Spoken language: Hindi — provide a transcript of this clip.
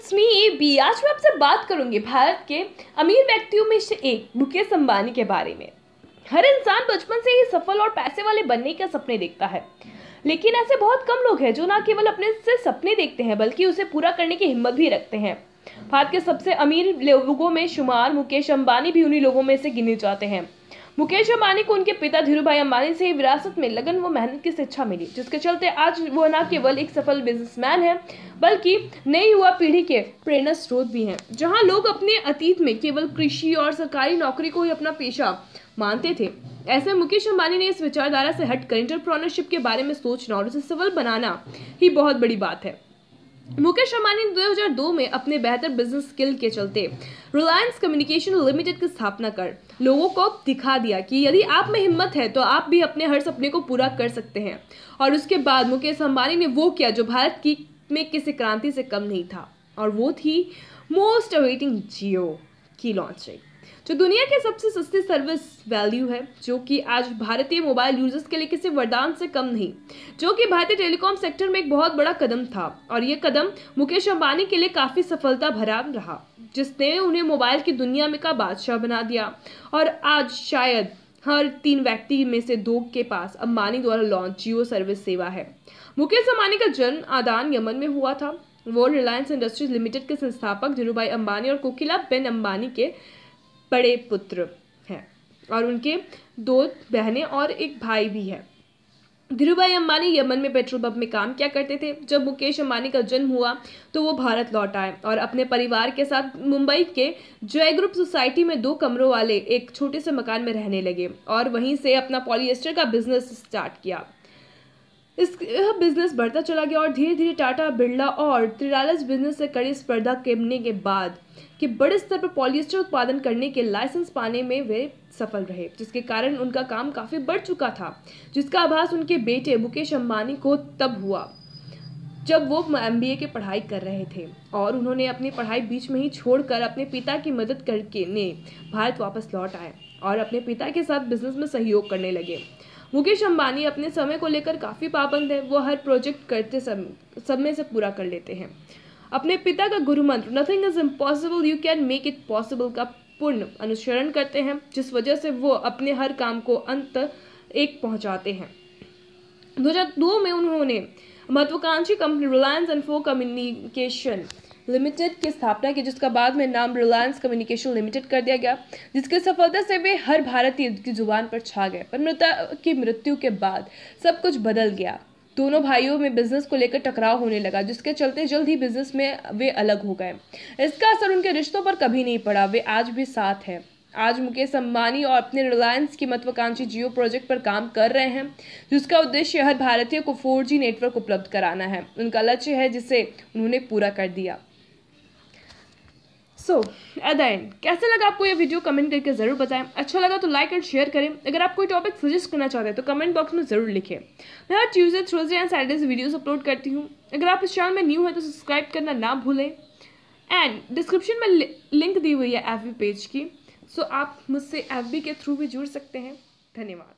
It's me AB. आज मैं आपसे बात करूंगी भारत के अमीर व्यक्तियों में से एक मुकेश अंबानी के बारे में। हर इंसान बचपन से ही सफल और पैसे वाले बनने के सपने देखता है, लेकिन ऐसे बहुत कम लोग हैं जो न केवल अपने से सपने देखते हैं बल्कि उसे पूरा करने की हिम्मत भी रखते हैं। भारत के सबसे अमीर लोगों में शुमार मुकेश अंबानी भी उन्हीं लोगों में से गिने जाते हैं। मुकेश अंबानी को उनके पिता धीरूभाई अंबानी से विरासत में लगन व मेहनत की शिक्षा मिली, जिसके चलते आज वो न केवल एक सफल बिजनेसमैन है बल्कि नई युवा पीढ़ी के प्रेरणा स्रोत भी हैं। जहां लोग अपने अतीत में केवल कृषि और सरकारी नौकरी को ही अपना पेशा मानते थे, ऐसे मुकेश अंबानी ने इस विचारधारा से हटकर एंटरप्रेन्योरशिप के बारे में सोचना और उसे सफल बनाना ही बहुत बड़ी बात है। मुकेश अंबानी ने 2002 में अपने बेहतर बिजनेस स्किल के चलते रिलायंस कम्युनिकेशन लिमिटेड की स्थापना कर लोगों को दिखा दिया कि यदि आप में हिम्मत है तो आप भी अपने हर सपने को पूरा कर सकते हैं। और उसके बाद मुकेश अंबानी ने वो किया जो भारत की में किसी क्रांति से कम नहीं था, और वो थी मोस्ट अवेटिंग जियो की लॉन्चिंग, जो दुनिया की सबसे सस्ती सर्विस वैल्यू है, जो कि आज भारतीय मोबाइल यूजर्स के लिए किसी वरदान से कम नहीं, जो कि भारतीय टेलीकॉम सेक्टर में एक बहुत बड़ा कदम था। और ये कदम मुकेश अंबानी के लिए काफी सफलता भरा रहा, जिसने उन्हें मोबाइल की दुनिया में का बादशाह बना दिया। और आज शायद हर 3 व्यक्ति में से 2 के पास अंबानी द्वारा लॉन्च जियो सर्विस सेवा है। मुकेश अंबानी का जन्म आदान यमन में हुआ था। वो रिलायंस इंडस्ट्रीज लिमिटेड के संस्थापक धीरूभाई अंबानी और कोकिला बेन अंबानी के बड़े पुत्र हैं, और उनके 2 बहनें और एक भाई भी है। धीरूभाई अंबानी यमन में पेट्रोल पंप में काम किया करते थे। जब मुकेश अंबानी का जन्म हुआ तो वो भारत लौट आए और अपने परिवार के साथ मुंबई के जय ग्रुप सोसाइटी में 2 कमरों वाले एक छोटे से मकान में रहने लगे और वहीं से अपना पॉलिएस्टर का बिजनेस स्टार्ट किया। इस बिजनेस बढ़ता चला गया और धीरे धीरे टाटा, बिरला और त्रिरालज बिजनेस से कड़ी स्पर्धा करने के बाद कि बड़े स्तर पर पॉलिएस्टर उत्पादन करने के लाइसेंस पाने में वे सफल रहे, जिसके कारण उनका काम काफी बढ़ चुका था, जिसका आभास उनके बेटे मुकेश अंबानी को तब हुआ जब वो MBA की पढ़ाई कर रहे थे और उन्होंने अपनी पढ़ाई बीच में ही छोड़कर अपने पिता की मदद करके ने भारत वापस लौट आए और अपने पिता के साथ बिजनेस में सहयोग करने लगे। मुकेश अंबानी अपने समय को लेकर काफी पाबंद है। वो हर प्रोजेक्ट करते समय से पूरा कर लेते हैं। अपने पिता का गुरु मंत्र nothing is impossible, you can make it possible का पूर्ण अनुसरण करते हैं, जिस वजह से वो अपने हर काम को अंत एक पहुंचाते हैं। 2002 में उन्होंने महत्वाकांक्षी company Reliance info communication limited की स्थापना की, जिसका बाद में नाम रिलायंस कम्युनिकेशन लिमिटेड कर दिया गया, जिसकी सफलता से वे हर भारतीय की जुबान पर छा गए। पर पिता की मृत्यु के बाद सब कुछ बदल गया। दोनों भाइयों में बिजनेस को लेकर टकराव होने लगा, जिसके चलते जल्द ही बिजनेस में वे अलग हो गए। इसका असर उनके रिश्तों पर कभी नहीं पड़ा। वे आज भी साथ हैं। आज मुकेश अंबानी और अपने रिलायंस की महत्वाकांक्षी जियो प्रोजेक्ट पर काम कर रहे हैं, जिसका उद्देश्य हर भारतीय को 4G नेटवर्क उपलब्ध कराना है। उनका लक्ष्य है जिसे उन्होंने पूरा कर दिया। सो एट द एंड कैसे लगा आपको ये वीडियो कमेंट करके जरूर बताएं। अच्छा लगा तो लाइक एंड शेयर करें। अगर आप कोई टॉपिक सजेस्ट करना चाहते हैं तो कमेंट बॉक्स में जरूर लिखें। मैं हर ट्यूसडे, थर्सडे एंड सैटरडे से वीडियोस अपलोड करती हूँ। अगर आप इस चैनल में न्यू है तो सब्सक्राइब करना ना भूलें। एंड डिस्क्रिप्शन में लिंक दी हुई है FB पेज की, सो आप मुझसे FB के थ्रू भी जुड़ सकते हैं। धन्यवाद।